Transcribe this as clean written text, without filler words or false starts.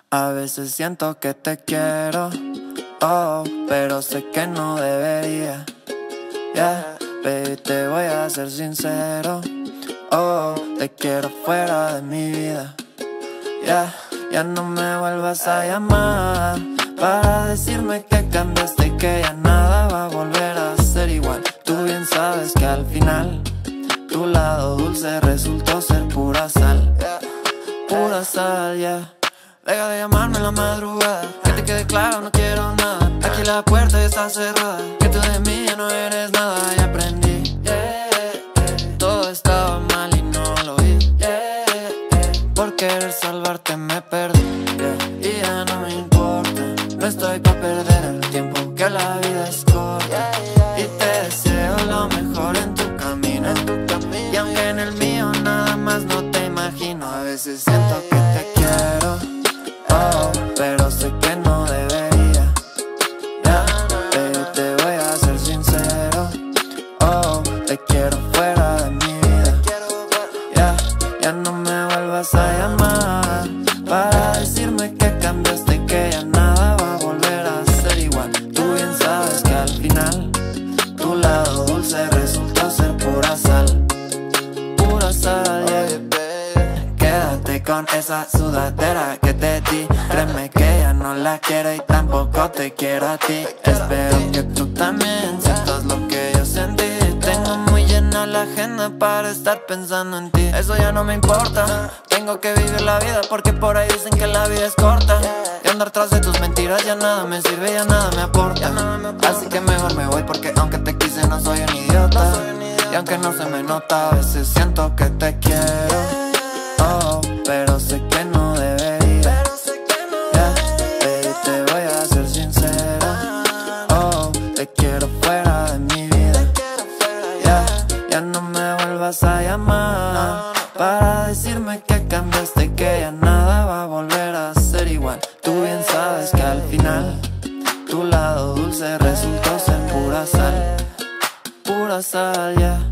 A veces siento que te quiero, oh, pero sé que no debería. Yeah, baby, te voy a ser sincero, oh, te quiero fuera de mi vida. Yeah, ya no me vuelvas a llamar para decirme que cambiaste y que ya nada va a volver a ser igual. Tú bien sabes que al final tu lado dulce resultó ser pura sal. Pura sal, yeah. Deja de llamarme en la madrugada, que te quede claro, no quiero nada. Aquí la puerta ya está cerrada, que tú de mí ya no eres nada. Y aprendí, todo estaba mal y no lo vi, por querer salvarte me perdí, y ya no me importa. No estoy pa' perder el tiempo, que la vida es corta. Y te deseo lo mejor en tu camino, y aunque en el mío nada más no te imagino. A veces siento que te quiero, oh, pero sé que no debería. Yeah, baby, te voy a ser sincero, oh, te quiero fuera de mi vida. Yeah, ya no me vuelvas a llamar para decirme que cambiaste y que ya nada va a volver a ser igual. Tú bien sabes que al final tu lado dulce resultó ser pura sal. Pura sal, yeah. Quédate con esa sudadera que te di. Créeme que ya no la quiero y tampoco te quiero a ti. Espero que tú también sientas lo que yo sentí. Tengo muy llena la agenda para estar pensando en ti. Eso ya no me importa, tengo que vivir la vida porque por ahí dicen que la vida es corta. Y andar tras de tus mentiras ya nada me sirve, ya nada me aporta. Así que mejor me voy porque aunque te quise no soy un idiota. Y aunque no se me nota, a veces siento que te quiero, oh, pero sé que no debería. Yeah, baby, te voy a ser sincero, oh, te quiero fuera de mi vida. Yeah, ya no me vuelvas a llamar para decirme que cambiaste y que ya nada va a volver a ser igual. Tú bien sabes que al final tu lado dulce resultó ser pura sal. Pura sal, yeah.